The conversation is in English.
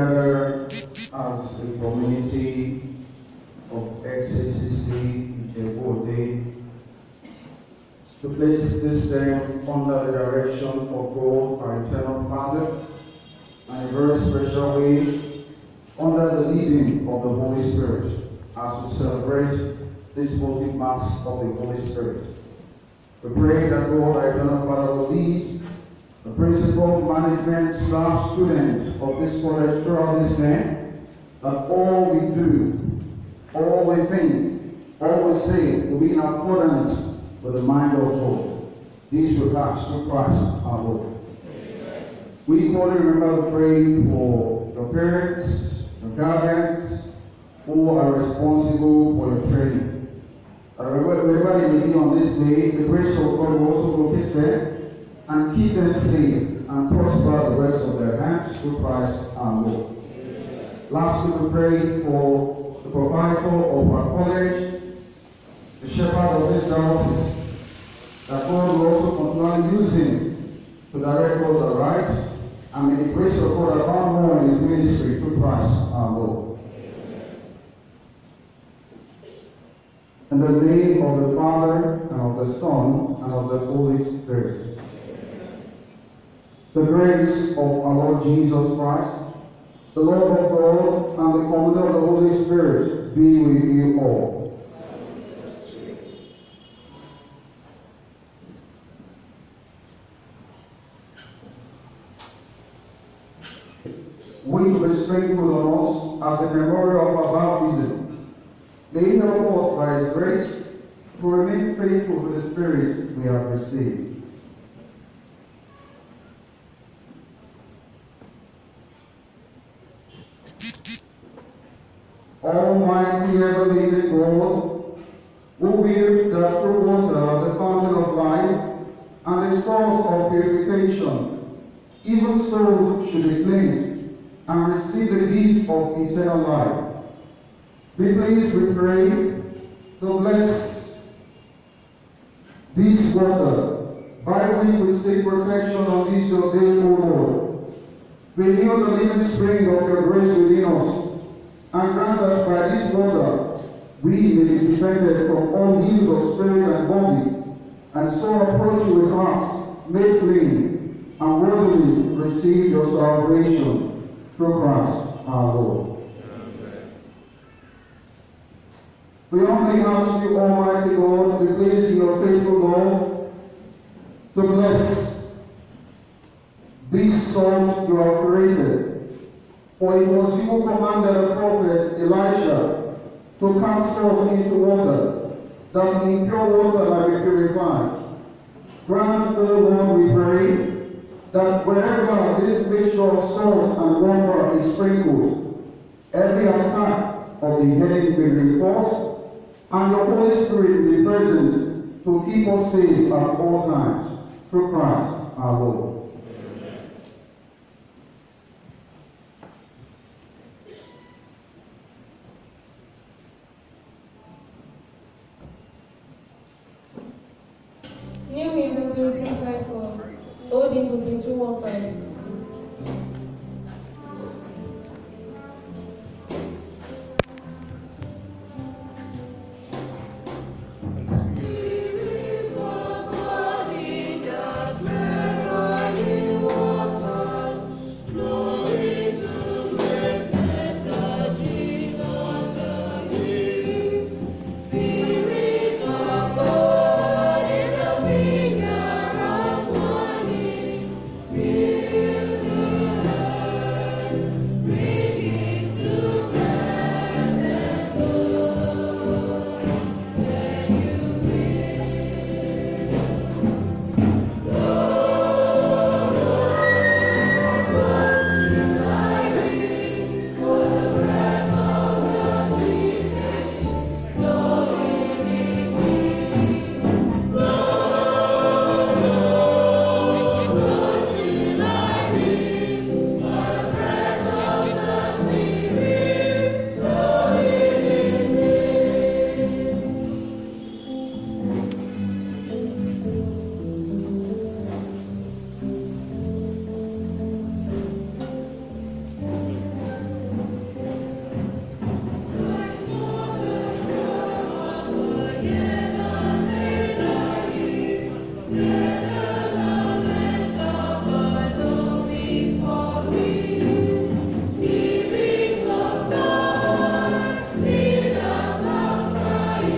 gather as a community of XCCC Ijebu-Ode to place this time under the direction of God, our eternal Father, and in a very special way, under the leading of the Holy Spirit, as we celebrate this holy Mass of the Holy Spirit. We pray that God, our eternal Father, will lead the principal management staff student of this college throughout this day, that all we do, all we think, all we say will be in accordance with the mind of God. These will pass through Christ our Lord. Amen. We equally remember to pray for your parents, your guardians, who are responsible for your training. Wherever you may be on this day, the grace of God will also locate them and keep them safe and prosper the works of their hands through Christ our Lord. Amen. Lastly, we pray for the proprietor of our college, the shepherd of this diocese, that God will also continually use him to direct us aright, and may the grace of God abound more in his ministry through Christ our Lord. Amen. In the name of the Father, and of the Son, and of the Holy Spirit. The grace of our Lord Jesus Christ, the love of God, and the communion of the Holy Spirit be with you all. Which will be sprinkled on us as a memorial of our baptism. May He help us by His grace to remain faithful to the Spirit we have received. Almighty ever-living God, who willed that through water, the fountain of life, and the source of purification, even souls should be cleansed and receive the gift of eternal life. Be pleased, we pray, to bless this water, by which we seek protection on this your day, O Lord. Renew the living spring of your grace within us, and grant that by this water we may be defended from all ills of spirit and body, and so approach you with hearts made clean, and worthily receive your salvation through Christ our Lord. Amen. We humbly ask you, Almighty God, to be pleased in your faithful love, to bless this salt you have created. For it was you who commanded the prophet Elisha to cast salt into water, that in pure water might be purified. Grant, O Lord, we pray, that wherever this mixture of salt and water is sprinkled, every attack of the enemy be reinforced, and your Holy Spirit be present to keep us safe at all times, through Christ our Lord. New Hymn Book 354, Ode Book 215.